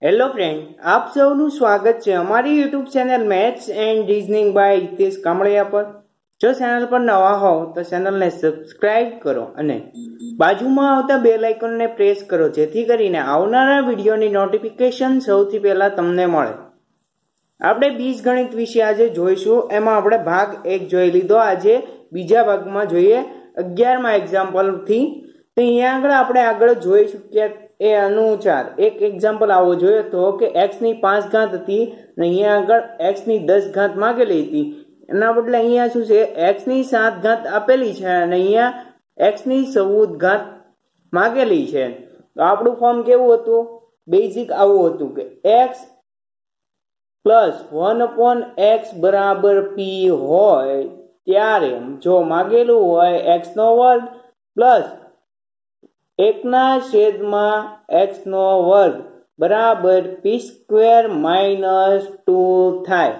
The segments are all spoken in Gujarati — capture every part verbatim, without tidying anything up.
હેલો ફ્રેન્ડ, આપ સૌનું સ્વાગત છે અમારી YouTube channel maths and reasoning by Hitesh Kamaliya પર। જો ચેનલ પર નવા હો તો ચેનલને સબસ્ક્રાઇબ કરો અને બાજુમાં આવતા બેલ આઇકોનને પ્રેસ કરો જેથી કરીને આવનારા વિડીયોની નોટિફિકેશન સૌથી પહેલા તમને મળે। આપણે બીજગણિત વિશે આજે જોઈશું। એમાં આપણે ભાગ એક જોઈ લીધો, આજે બીજા ભાગમાં જોઈએ અગિયારમાં એક્ઝામ્પલથી। તો અહીંયા આગળ આપણે આગળ જોઈશું કે એ અનુસાર એક એક્ઝામ્પલ આવો જોઈએ તો કે એક્સ ની પાંચ ઘાત હતી અને અહીંયા આગળ એક્સ ની દસ ઘાત માંગેલી હતી। એના બદલે અહીંયા શું છે, એક્સ ની સાત ઘાત આપેલી છે અને અહીંયા એક્સ ની ચૌદ ઘાત માંગેલી છે। તો આપણું ફોર્મ કેવું હતું, બેઝિક આવું હતું કે x plus one upon x બરાબર પી હોય ત્યારે જો માગેલું હોય એક્સ નો વર્ગ પ્લસ એકના છેદમાં એક્સ નો વર્ગ બરાબર પી સ્ક્વેર માઇનસ ટુ થાય।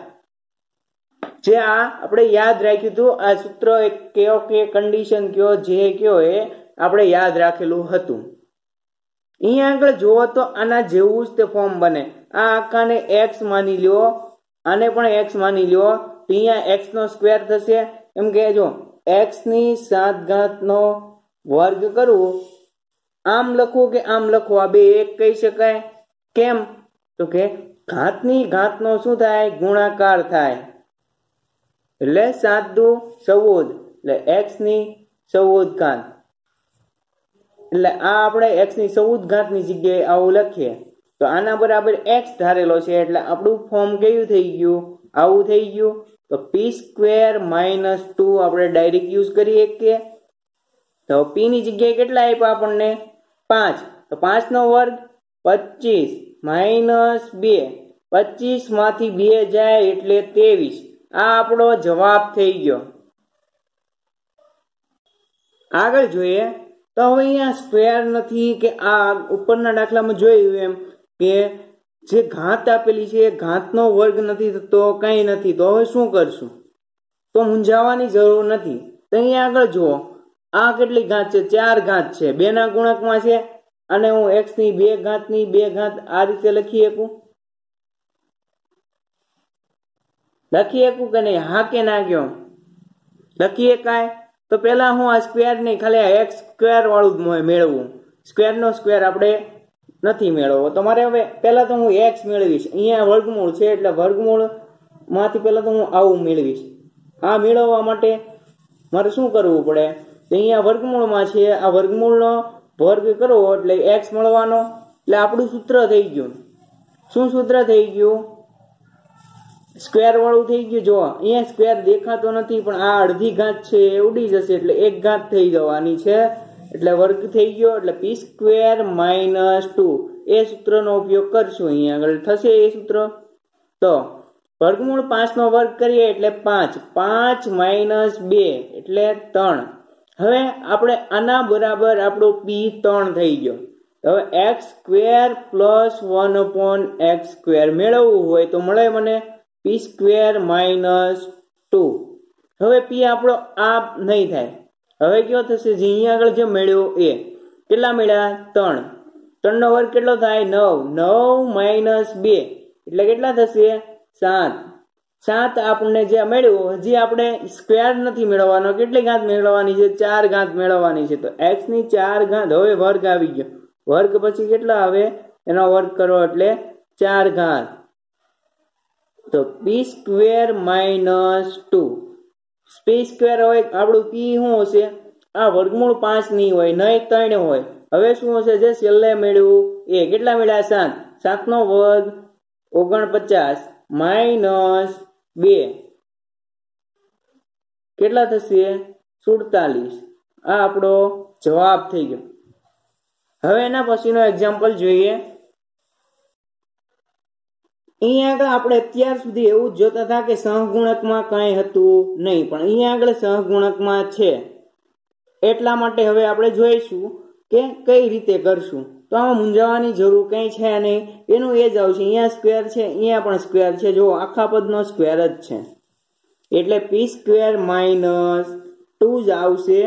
જે આ આપણે યાદ રાખ્યું હતું, આ સૂત્ર એક કયો કે કન્ડિશન કયો જે કયો એ આપણે યાદ રાખેલું હતું। અહીંયા આગળ જોવો તો આના જેવું જ તે ફોર્મ બને। આ આખાને એક્સ માની લ્યો, આને પણ એક્સ માની લ્યો, તો અહીંયા એક્સ નો સ્ક્વેર થશે। એમ કે જો એક્સ ની સાત ઘાત નો વર્ગ કરવું, આમ લખવું કે આમ લખવું, આ બે એક કહી શકાય। કેમ તો કે ઘાતની ઘાતનો શું થાય, ગુણાકાર થાય, એટલે સાત દુ ચૌદ, એટલે એક્સ ની ચૌદ ઘાત, એટલે આ આપણે એક્સ ની ચૌદ ઘાત ની જગ્યાએ આવું લખીએ તો આના બરાબર એક્સ ધારેલો છે, એટલે આપણું ફોર્મ કેવું થઈ ગયું, આવું થઈ ગયું। તો પી સ્ક્વેર માઇનસ ટુ આપણે ડાયરેક્ટ યુઝ કરીએ કે તો પી ની જગ્યાએ કેટલા આપ્યા આપણને, પાંચ, તો પાંચ નો વર્ગ પચીસ માઇનસ બે, પચીસ માંથી બે જાય એટલે ત્રેવીસ। આ આપણો જવાબ થઈ ગયો। આગળ જોઈએ તો હવે અહીંયા સ્ક્વેર નથી કે આ ઉપરના દાખલામાં જોયું એમ કે જે ઘાત આપેલી છે એ ઘાતનો વર્ગ નથી થતો, કઈ નથી। તો હવે શું કરશું, તો મૂંઝાવાની જરૂર નથી। તો અહીંયા આગળ જુઓ, આ કેટલી ઘાત છે, ચાર ઘાત છે, બે ના ગુણકમાં છે, અને હું એક્સ ની બે ઘાત ની બે ઘાત આ રીતે લખી શકું, લખી શકું કે નહીં, હા કે ના કયો, લખી શકાય। તો પેલા હું આ સ્ક્વેર નહીં, ખાલી એક્સ સ્ક્વેર વાળું મેળવવું, સ્ક્વેર નો સ્ક્વેર આપણે નથી મેળવવો। તો મારે હવે પેલા તો હું એક્સ મેળવીશ, અહીંયા વર્ગમૂળ છે એટલે વર્ગમૂળ માંથી પેલા તો હું આવું મેળવીશ। આ મેળવવા માટે મારે શું કરવું પડે, તો અહીંયા વર્ગમૂળમાં છે, આ વર્ગમૂળનો વર્ગ કરવો એટલે એક્સ મળવાનો, એટલે આપણું સૂત્ર થઈ ગયું। શું સૂત્ર થઈ ગયું, સ્ક્વેર વાળું થઈ ગયું। જો અહીંયા સ્ક્વેર દેખાતો નથી પણ આ અડધી ઘાત છે એ ઉડી જશે એટલે એક ઘાત થઈ જવાની છે, એટલે વર્ગ થઈ ગયો, એટલે પી સ્ક્વેર માઇનસ ટુ એ સૂત્રનો ઉપયોગ કરશું। અહીંયા આગળ થશે એ સૂત્ર, તો વર્ગમૂળ પાંચ નો વર્ગ કરીએ એટલે પાંચ, પાંચ માઇનસ બે એટલે ત્રણ। હવે આપણે આના બરાબર આપણો પી ત્રણ થઈ ગયો। હવે x square plus one upon x square મેળવવું હોય તો મળે મને પી સ્ક્વેર માઇનસ ટુ। હવે પી આપણો આ નહીં થાય, હવે કયો થશે, જે અહીંયા આગળ જે મેળવ્યો એ કેટલા મળ્યા, ત્રણ, ત્રણ નો વર્ગ કેટલો થાય, નવ, નવ માઇનસ બે એટલે કેટલા થશે, સાત, સાત આપણને જે મેળવ્યું, હજી આપણે સ્ક્વેર નથી મેળવવાનો, કેટલી ઘાત મેળવવાની છે, ચાર ઘાત મેળવવાની છે। તો એક્સ ની ચાર ઘાત, હવે વર્ગ આવી ગયો, વર્ગ પછી કેટલા આવે, એનો વર્ગ કરો એટલે ચાર ઘાત, તો p square minus two, p square હોય આપણું પી શું હશે, આ વર્ગમૂળ પાંચ ની હોય, નહીં ત્રણ હોય, હવે શું હશે, જે છેલ્લે મેળવ્યું એ કેટલા મળ્યા, સાત, સાત નો વર્ગ ઓગણપચાસ માઇનસ બે કેટલા થશે, સુડતાલીસ। આ આપણો જવાબ થઈ ગયો। હવે એના પછીનો એક્ઝામ્પલ જોઈએ। અહીંયા આગળ આપણે અત્યાર સુધી એવું જ જોતા હતા કે સહગુણકમાં કઈ હતું નહીં, પણ અહીંયા આગળ સહગુણકમાં છે, એટલા માટે હવે આપણે જોઈશું કે કઈ રીતે કરશું। તો આમાં મૂંઝાવાની જરૂર કઈ છે નહીં, એનું એ જ આવશે। અહીંયા સ્ક્વેર છે, અહીંયા પણ સ્ક્વેર છે, જો આખા પદનો સ્ક્વેર જ છે, એટલે પી સ્ક્વેર માઇનસ ટુ જ આવશે।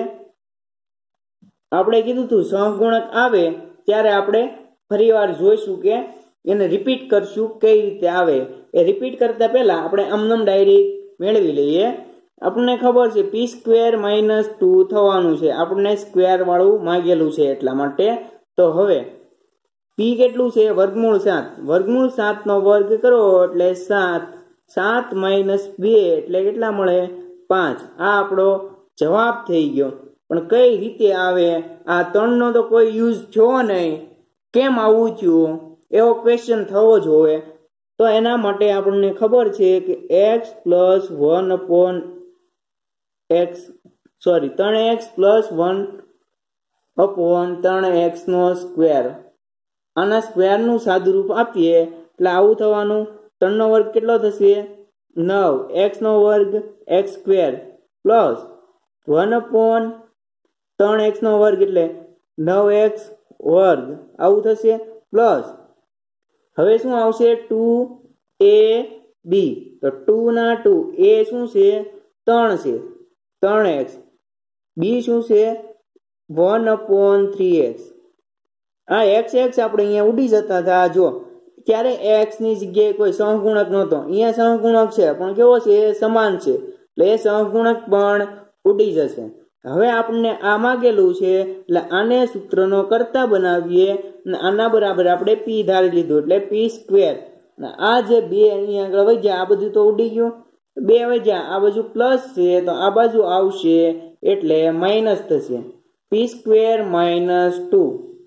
આપણે કીધું હતું સહગુણક આવે ત્યારે આપણે ફરી વાર જોઈશું કે એને રિપીટ કરશું કઈ રીતે આવે એ રિપીટ કરતા પહેલા આપણે આમનામ ડાયરેક્ટ મેળવી લઈએ. આપણને ખબર છે પી સ્ક્વેર માઇનસ ટુ થવાનું છે, આપણને સ્ક્વેર વાળું માંગેલું છે એટલા માટે. તો હવે પી કેટલું છે? વર્ગમૂળ સાત. વર્ગમૂળ સાત નો વર્ગ કરો એટલે સાત. સાત માઇનસ બે એટલે કેટલા મળે? પાંચ. આ આપણો જવાબ થઈ ગયો. પણ કઈ રીતે આવે? આ ત્રણ નો તો કોઈ યુઝ થયો નહીં, કેમ આવું થયું એવો ક્વેશ્ચન થવો જોઈએ. તો એના માટે આપણને ખબર છે કે x plus one upon x sorry ત્રણ એક્સ પ્લસ વન અપોન ત્રણ એક્સ નો સ્ક્વેર. આના સ્ક્વેર નું સાદું રૂપ આપીએ એટલે આવું થવાનું. ત્રણ નો વર્ગ કેટલો થશે? નવ. એક્સ નો વર્ગ x square plus one upon ત્રણ એક્સ નો વર્ગ એટલે નવ એક્સ વર્ગ આવું થશે. પ્લસ હવે શું આવશે? Two a b. તો ટુ ના ટુ એ શું છે? ત્રણ છે, ત્રણ એક્સ. બી શું છે? One upon three x. આ એક્સ એક્સ આપણે અહીંયા ઉડી જતા હતા. જો ત્યારે એક્સ ની જગ્યાએ કોઈ સહગુણક નહોતો, અહીંયા સહગુણક છે પણ કેવો છે? સમાન છે, એટલે એ સહગુણક પણ ઉડી જશે. હવે આપણને આ માગેલું છે એટલે આને સૂત્રનો કરતા બનાવીએ અને આના બરાબર આપણે પી ધારી લીધું એટલે પી સ્ક્વેર. આ જે બે અહીંયા આગળ વધ્યા આ બધું તો ઉડી ગયું. બે વધ્યા, આ બાજુ પ્લસ છે તો આ બાજુ આવશે એટલે માઇનસ થશે. P square minus two.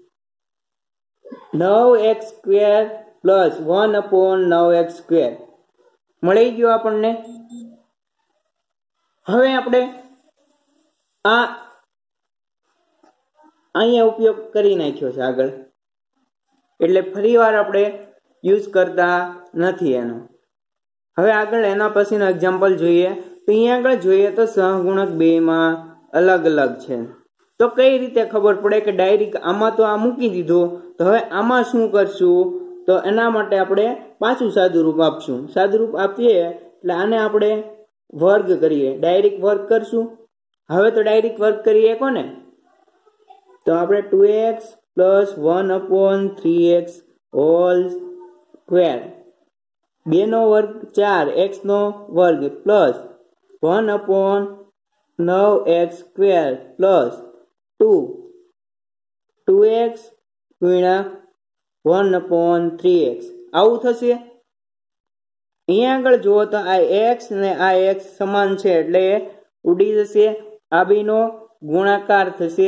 નવ x square plus one upon નવ એક્સ સ્ક્વેર મળી ગયો આપણને. હવે આપણે આ અહીંયા ઉપયોગ કરી નાખ્યો છે આગળ, એટલે ફરી વાર આપણે યુઝ કરતા નથી એનો. હવે આગળ એના પછીનો એક્ઝામ્પલ જોઈએ. તો અહીંયા આગળ જોઈએ તો સહગુણક બે માં અલગ અલગ છે. તો કઈ રીતે ખબર પડે કે ડાયરેક્ટ આમાં તો આ મૂકી દીધું, તો હવે આમાં શું કરશું? તો એના માટે આપણે પાછું સાદું રૂપ આપશું. સાદું રૂપ આપીએ એટલે આને આપણે વર્ગ કરીએ, ડાયરેક્ટ વર્ગ કરશું. હવે તો ડાયરેક્ટ વર્ગ કરીએ કોને? તો આપણે two x plus one upon three x whole square. બે નો વર્ગ ચાર, એક્સ નો વર્ગ પ્લસ વન અપોન નવ x square plus two two x ગુણ્યા વન અપોન થ્રી એક્સ આવું થશે. અહીંયા આગળ જુઓ તો આ એક્સ ને આ એક્સ સમાન છે એટલે ઉડી જશે. આ બેનો ગુણાકાર થશે.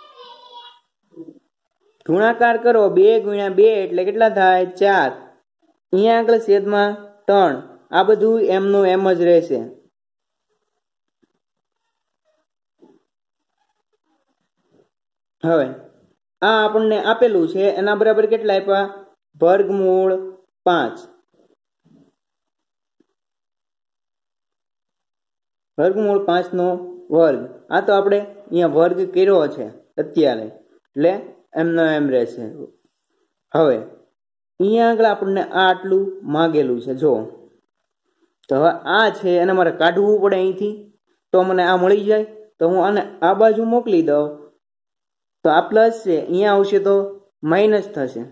ગુણાકાર કરો બે ગુણ્યા બે એટલે કેટલા થાય? ચાર. અહીંયા આગળ છેદમાં ત્રણ. આ બધું એમનું એમ જ રહેશે. હવે આ આપણને આપેલું છે એના બરાબર કેટલા આપ્યા? વર્ગમૂળ પાંચ. વર્ગમૂળ પાંચ નો વર્ગ. આ તો આપણે અહીંયા વર્ગ કર્યો છે અત્યારે એટલે એમનો એમ રહેશે. હવે અહીંયા આગળ આપણને આ આટલું માગેલું છે. જો તો હવે આ છે એને મારે કાઢવું પડે અહીંથી, તો મને આ મળી જાય. તો હું આને આ બાજુ મોકલી દઉં તો આ પ્લસ છે, અહીંયા આવશે તો માઇનસ થશે.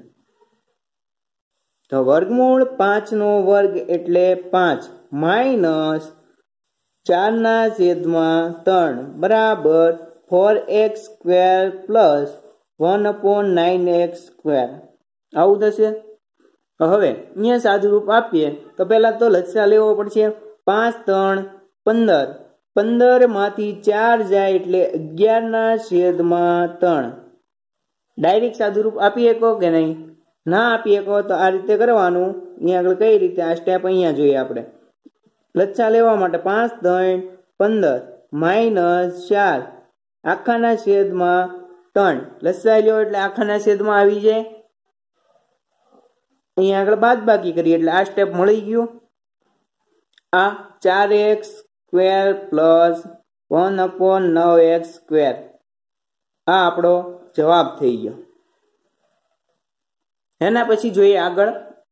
તો વર્ગમૂળ પાંચ નો વર્ગ એટલે પાંચ માઇનસ ચાર ના છેદમાં ત્રણ બરાબર four x square plus one upon nine x square આવું થશે. હવે અહીંયા સાદું રૂપ આપીએ તો પેલા તો લસા લેવો પડશે. પાંચ ત્રણ પંદર. પંદર માંથી ચાર જાય એટલે અગિયાર ના છેદમાં ત્રણ. ડાયરેક્ટ સાદું રૂપ આપી શકો કે નહીં? ના આપી શકો તો આ રીતે કરવાનું. અહીંયા આગળ કઈ રીતે? આ સ્ટેપ અહીંયા જોઈએ આપણે. લચ્છા લેવા માટે પાંચ ત્રણ પંદર માઇનસ ચાર આખાના છેદમાં ત્રણ. લસાઈ લ્યો એટલે આખાના છેદમાં આવી જાય. અહીંયા આગળ બાદ બાકી કરીએ એટલે આ સ્ટેપ મળી ગયું. આ ચાર x square plus one upon નવ એક્સ સ્ક્વેર આ આપણો જવાબ થઈ ગયો. એના પછી જોઈએ આગળ.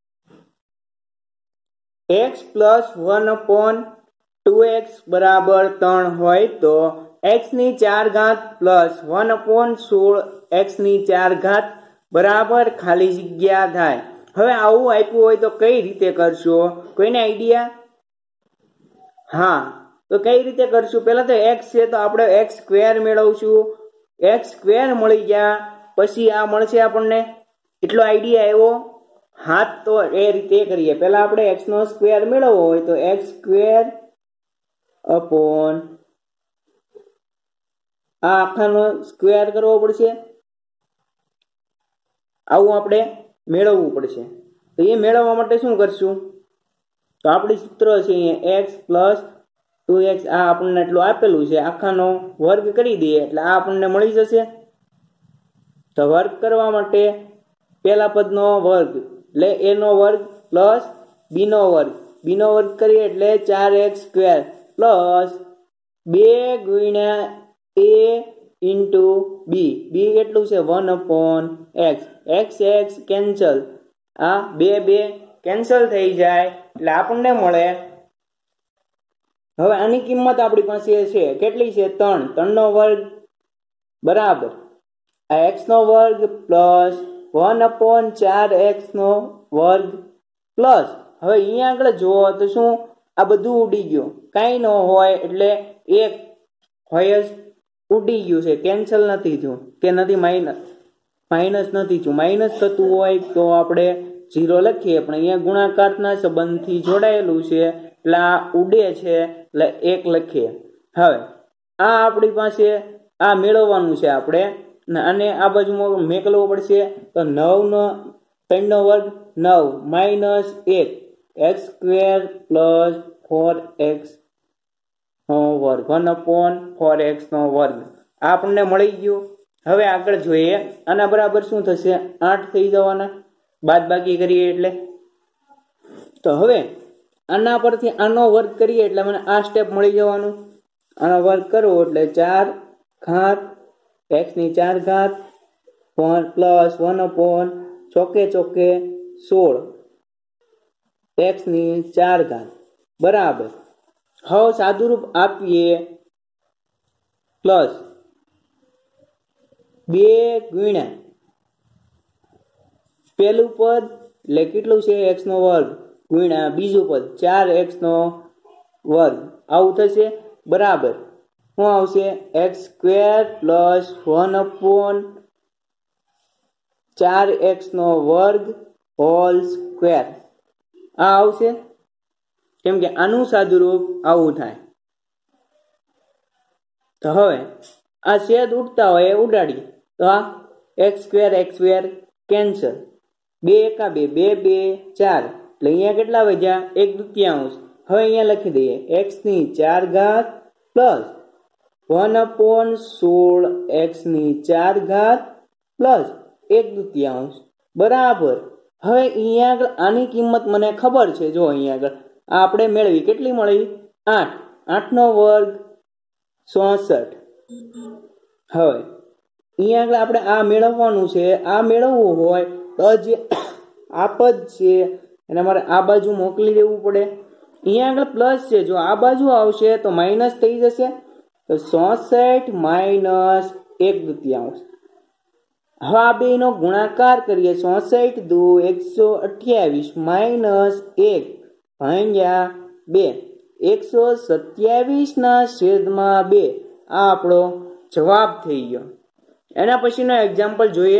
X plus one upon two x બરાબર ત્રણ હોય તો એક્સ ની ચાર ઘાત પ્લસ વન અપોન સોળ એક્સ ની ચાર ઘાત બરાબર ખાલી જગ્યા થાય. હવે આવું આપ્યું હોય તો કઈ રીતે કરશો? કોઈને આઈડિયા? હા, તો કઈ રીતે કરશું? પહેલા તો એક્સ છે તો આપણે એક્સ સ્ક્વેર મેળવશું. એક્સ સ્ક્વેર મળી ગયા પછી આ મળશે આપણને. એટલો આઈડિયા આવ્યો? હા, તો એ રીતે કરીએ. પહેલા આપણે એક્સ નો સ્ક્વેર મેળવવો હોય તો એક્સ સ્ક્વેર અપોન આ આખાનો સ્ક્વેર કરવો પડશે. આવું આપણે મેળવવું પડશે. તો એ મેળવવા માટે શું કરશું? તો આપણી સૂત્ર છે અહીંયા એક્સ પ્લસ ટુ એક્સ. આ આપણને એટલું આપેલું છે, આખાનો વર્ગ કરી દઈએ એટલે આ આપણને મળી જશે. તો વર્ગ કરવા માટે પહેલા પદનો વર્ગ એટલે એ નો વર્ગ પ્લસ બી નો વર્ગ. બી નો વર્ગ કરીએ એટલે ચાર એક્સ સ્ક્વેર પ્લસ બે ગુણ્યા એ ઇન્ટુ બી. બી કેટલું છે? One upon x. X x cancel, આ બે બે કેન્સલ થઈ જાય એટલે આપણને મળે. હવે આની કિંમત આપણી પાસે છે કેટલી છે? ત્રણ. ત્રણ નો વર્ગ બરાબર આ એક્સ નો વર્ગ પ્લસ વન અપોન ચાર એક્સ નો વર્ગ પ્લસ હવે અહીંયા આગળ જુઓ તો શું આ બધું ઉડી ગયું, કાંઈ ન હોય એટલે એક હોય જ ઉડી ગયું છે, કેન્સલ નથી થયું કે નથી માઇનસ માઇનસ નથી થયું. માઇનસ થતું હોય તો આપણે ઝીરો લખીએ, પણ અહીંયા ગુણાકારના સંબંધથી જોડાયેલું છે એટલે આ ઉડે છે એટલે એક લખીએ. હવે આ આપણી પાસે આ મેળવવાનું છે આપણે, અને આ બાજુ મેકલવું પડશે. તો નવ નો ત્રણ નો વર્ગ નવ માઇનસ એક x square plus four x નો વર્ગ વન અપોન ફોર એક્સ નો વર્ગ આ આપણને મળી ગયું. હવે આગળ જોઈએ આના બરાબર શું થશે? આઠ થઈ જવાના બાદ બાકી કરીએ એટલે. તો હવે આના પરથી આનો વર્ગ કરીએ એટલે મને આ સ્ટેપ મળી જવાનું. આનો વર્ગ કરવો એટલે ચાર ઘાત એક્સ ની ચાર ઘાત પ્લસ વન અપોન ચોકે ચોકે સોળ એક્સ ની ચાર ઘાત બરાબર. હવે સાદુરૂપ આપીએ પ્લસ બે ગુણ્યા પેલું પદ એટલે કેટલું છે? એક્સ નો વર્ગ ગુણ્યા બીજું પદ ચાર એક્સ નો વર્ગ આવું થશે બરાબર. શું આવશે? X square plus one upon ચાર એક્સ નો વર્ગ હોલ સ્ક્વેર આ આવશે, કેમ કે આનું સાદુરૂપ આવું થાય. તો હવે આ છેદ ઉડતા હોય એ ઉડાડીએ તો આ x square x square cancel, બે એકા બે બે બે ચાર એટલે અહીંયા કેટલા વધ્યા? એક દૂતીયાંશ. હવે અહીંયા લખી દઈએ એક્સ ની ચાર ઘાત પ્લસ વન અપોન સોળ એક્સ ની ચાર ઘાત પ્લસ એક દૂતીયાંશ બરાબર. હવે અહીંયા આગળ આની કિંમત મને ખબર છે. જો અહીંયા આગળ આપણે મેળવી કેટલી મળી? આઠ. આઠ નો વર્ગ ચોસઠ. હવે અહીંયા આગળ આપણે આ મેળવવાનું છે. આ મેળવવું હોય તો જે આ પદ છે એને મારે આ બાજુ મોકલી દેવું પડે. અહીંયા આગળ પ્લસ છે, જો આ બાજુ આવશે તો માઇનસ થઈ જશે. તો ચોસઠ માઇનસ એક દૂતીયાંશ. હવે આ બે નો ગુણાકાર કરીએ. ચોસઠ દુ એકસો અઠ્યાવીસ માઇનસ એક ભાગ્યા બે એકસો સત્યાવીસ ના છેદમાં બે આ આપણો જવાબ થઈ ગયો. એના પછીનો એક્ઝામ્પલ જોઈએ.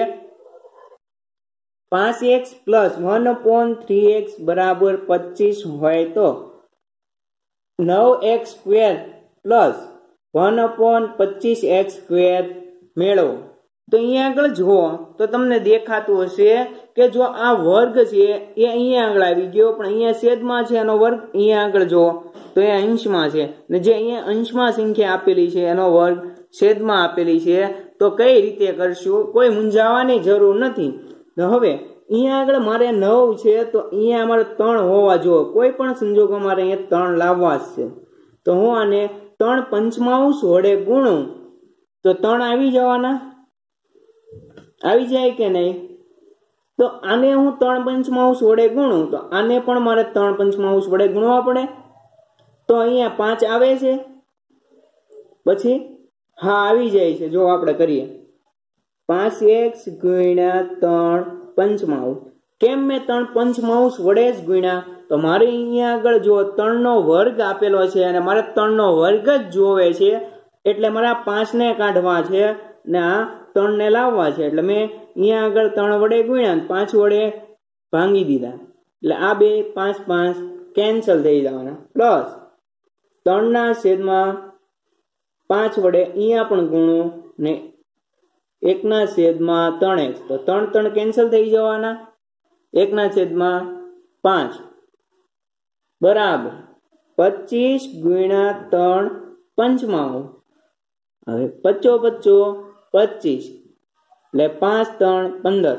પાંચ x plus one upon three x બરાબર પચીસ હોય તો નવ x square plus one upon પચીસ એક્સ સ્ક્વેર મેળવો. તો અહીંયા આગળ જુઓ તો તમને દેખાતું હશે કે જો આ વર્ગ છે એ અહીંયા આગળ આવી ગયો, પણ અહીંયા છેદમાં છે એનો વર્ગ. અહીંયા આગળ જુઓ તો એ અંશમાં છે, ને જે અહીંયા અંશમાં સંખ્યા આપેલી છે એનો વર્ગ છેદમાં આપેલી છે. તો કઈ રીતે કરશું? કોઈ મૂંઝાવાની જરૂર નથી. તો હવે અહીંયા આગળ મારે નવ છે તો અહીંયા અમારે ત્રણ હોવા જોઈએ. કોઈ પણ સંજોગો મારે અહીંયા ત્રણ લાવવા જ છે. તો હું આને ત્રણ પંચમાંશ વડે ગુણું તો ત્રણ આવી જવાના, આવી જાય કે નહીં? તો આને હું ત્રણ પંચમાંશ વડે ગુણું તો આને પણ મારે ત્રણ પંચમાંશ વડે ગુણવા પડે. તો અહીંયા પાંચ આવે છે, પછી હા આવી જાય છે. જો આપણે કરીએ પાંચ એક્સ ગુણ્યા ત્રણ પંચમાંશ કેમ મેં ત્રણ પંચમાંશ વડે જ ગુણ્યા? તો મારે અહીંયા આગળ જો ત્રણ નો વર્ગ આપેલો છે અને મારે ત્રણ નો વર્ગ જ જોવે છે, એટલે મારે આ પાંચ ને કાઢવા છે ને આ ત્રણ ને લાવવા છે. એટલે મેં અહીંયા આગળ ત્રણ વડે ગુણ્યા, પાંચ વડે ભાંગી દીધા, એટલે આ બે પાંચ પાંચ કેન્સલ થઈ જવાના. પ્લસ ત્રણ ના છેદમાં પાંચ વડે અહીંયા પણ ગુણો ને એક ના છેદમાં ત્રણ એક્સ, તો ત્રણ ત્રણ કેન્સલ થઈ જવાના. એક ના છેદમાં પાંચ બરાબર પચીસ ગુણ્યા ત્રણ પંચમાંશ. હવે પચો પચો પચીસ એટલે પાંચ ત્રણ પંદર.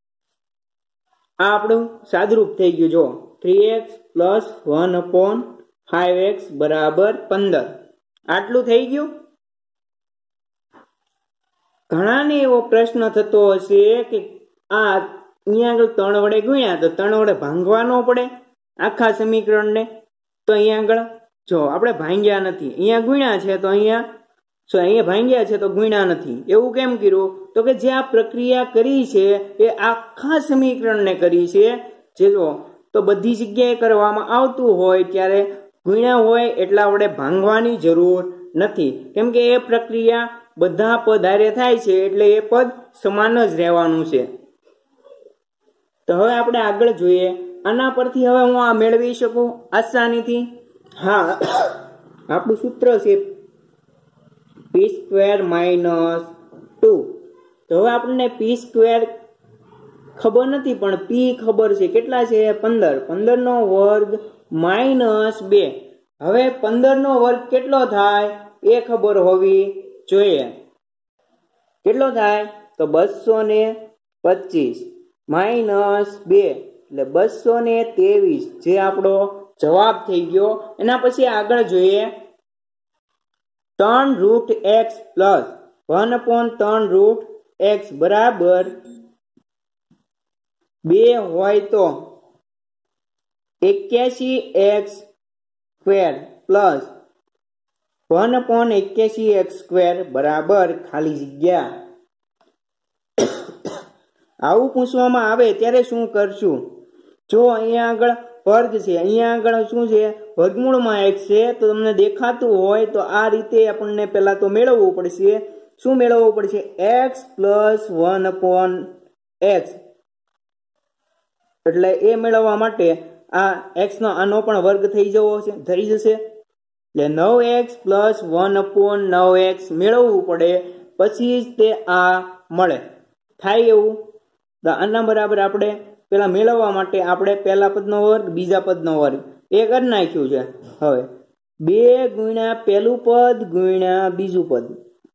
આ આપણું સાદરૂપ થઈ ગયું. જો three x plus one upon five x બરાબર પંદર. આટલું થઈ ગયું. ઘણાને એવો પ્રશ્ન થતો હશે કે આ અહીંયા આગળ ત્રણ વડે ગુણ્યા તો ત્રણ વડે ભાંગવા ન પડે આખા સમીકરણને? તો અહીંયા આગળ જો આપણે ભાંગ્યા નથી, અહીંયા ગુણ્યા છે તો અહીંયા સો અહીંયા ભાંગ્યા છે તો ગુણ્યા નથી. એવું કેમ કર્યું? તો કે જે આ પ્રક્રિયા કરી છે એ આખા સમીકરણને કરી છે. જે જો તો બધી જગ્યાએ કરવામાં આવતું હોય ત્યારે ગુણ્યા હોય એટલા વડે ભાંગવાની જરૂર નથી, કેમ કે એ પ્રક્રિયા બધા પદ હારે થાય છે એટલે એ પદ સમાન જ રહેવાનું છે. તો હવે આપણે આગળ જોઈએ. આના પરથી હવે હું આ મેળવી શકું આસાનીથી? હા, આપણું સૂત્ર છે પી સ્ક્વેર માઇનસ ટુ. તો હવે આપણને પી સ્ક્વેર ખબર નથી પણ પી ખબર છે. કેટલા છે? પંદર. પંદર નો વર્ગ માઇનસ બે. હવે પંદર નો વર્ગ કેટલો થાય એ ખબર હોવી જોઈએ. કેટલો થાય? તો બસો ને પચીસ માઇનસ બે એટલે બસો ને ત્રેવીસ, જે આપણો જવાબ થઈ ગયો. એના પછી આગળ જોઈએ. ત્રણ root x plus one upon ત્રણ રૂટ એક્સ બરાબર બે હોય તો એક્યાસી x square plus one upon એક્યાસી એક્સ સ્ક્વેર બરાબર ખાલી જગ્યા. આવું પૂછવામાં આવે ત્યારે શું કરશું? જો અહીંયા આગળ વર્ગ છે, અહીંયા આગળ શું છે? વર્ગમૂળમાં એક્સ છે. તો તમને દેખાતું હોય તો આ રીતે આપણને પહેલા તો મેળવવું પડશે. શું મેળવવું પડશે? X plus one upon x. એટલે એ મેળવવા માટે આ એક્સ નો આનો પણ વર્ગ થઈ જવો છે, થઈ જશે. એટલે નવ એક્સ પ્લસ વન અપોન નવ એક્સ મેળવવું પડે, પછી જ તે આ મળે. થાય એવું? તો આના બરાબર આપણે પેલા મેળવવા માટે આપણે પહેલા પદનો વર્ગ, બીજા પદનો વર્ગ એ કરી નાખ્યું છે. હવે બે ગુણ્યા પહેલું પદ ગુણ્યા બીજું પદ.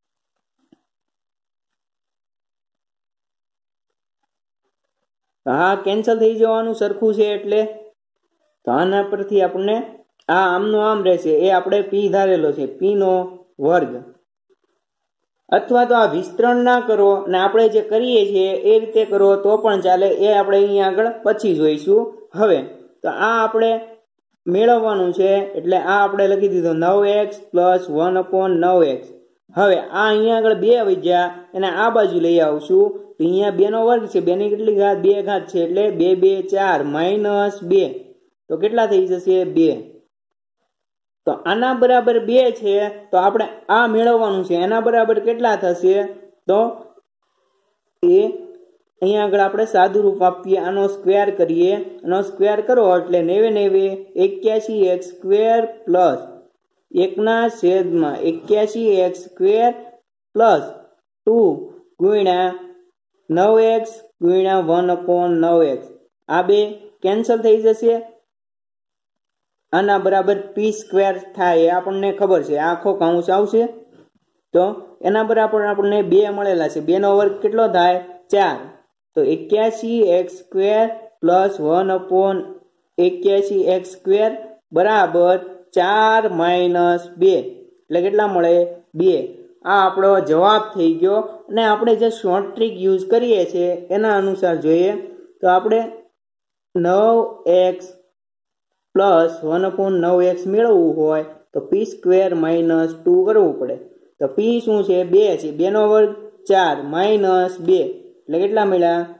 હા, કેન્સલ થઈ જવાનું સરખું છે એટલે. તો આના પરથી આપણને આ આમનો આમ રહેશે, એ આપણે પી ધારેલો છે, પી નો વર્ગ. અથવા તો આ વિસ્તરણ ના કરો અને આપણે જે કરીએ છીએ એ રીતે કરો તો પણ ચાલે. એ આપણે અહીંયા આગળ પછી જોઈશું. હવે તો આ આપણે મેળવવાનું છે એટલે આ આપણે લખી દીધો નવ એક્સ પ્લસ વન અપોન નવ એક્સ. હવે આ અહીંયા આગળ બે વધ્યા એને આ બાજુ લઈ આવશું તો અહીંયા બે નો વર્ગ છે, બે ની કેટલી ઘાત? બે ઘાત છે એટલે બે બે ચાર માઇનસ બે. તો કેટલા થઈ જશે? બે. તો આના બરાબર બે છે તો આપણે આ મેળવવાનું છે. એના બરાબર કેટલા થશે? તો એ અહીંયા આગળ આપણે સાદું રૂપ આપીએ, આનો સ્ક્વેર કરીએ. આનો સ્ક્વેર કરો એટલે નેવે નેવે એક્યાસી એક્સ સ્ક્વેર પ્લસ એકના છેદમાં એક્યાસી એક્સ સ્ક્વેર પ્લસ ટુ ગુણ્યા નવ એક્સ ગુણ્યા વન અપોન નવ એક્સ. આ બે કેન્સલ થઈ જશે. આના બરાબર પી સ્ક્વેર થાય એ આપણને ખબર છે, આખો કાઉન્સ આવશે. તો એના બરાબર આપણને બે મળેલા છે. બે નો વર્ગ કેટલો થાય? ચાર. તો એક્યાસી x square plus one upon એક્યાસી એક્સ સ્ક્વેર બરાબર ચાર માઇનસ બે એટલે કેટલા મળે? બે. આ આપણો જવાબ થઈ ગયો. અને આપણે જે શોર્ટ ટ્રીક યુઝ કરીએ છીએ એના અનુસાર જોઈએ તો આપણે નવ એક્સ પ્લસ વન અપોન નવ એક્સ મેળવવું હોય તો પી સ્ક્વેર માઇનસ ટુ કરવું પડે. તો પી શું છે? બે છે. બે નો વર્ગ ચાર માઇનસ બે એટલે કેટલા મળ્યા?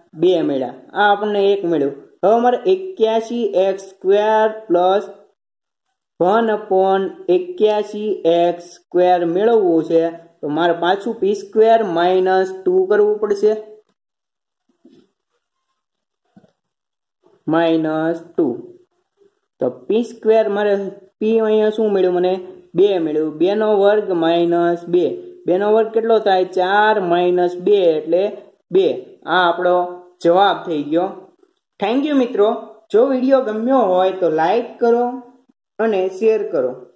બે મળ્યા. આ આપણને એક મળ્યું. હવે અમારે એક્યાસી x square plus one upon એક્યાસી એક્સ સ્ક્વેર મેળવવું છે. તો મારે પાછું પી સ્ક્વેર માઇનસ ટુ કરવું પડશે. Minus two. તો પી સ્ક્વેર મારે પી અહીંયા શું મળ્યું મને? બે મળ્યું. બે નો વર્ગ માઇનસ બે. બે નો વર્ગ કેટલો થાય? ચાર માઇનસ બે એટલે બે. આ આપણો જવાબ થઈ ગયો. થેન્ક યુ મિત્રો. જો વિડીયો ગમ્યો હોય તો લાઈક કરો અને શેર કરો.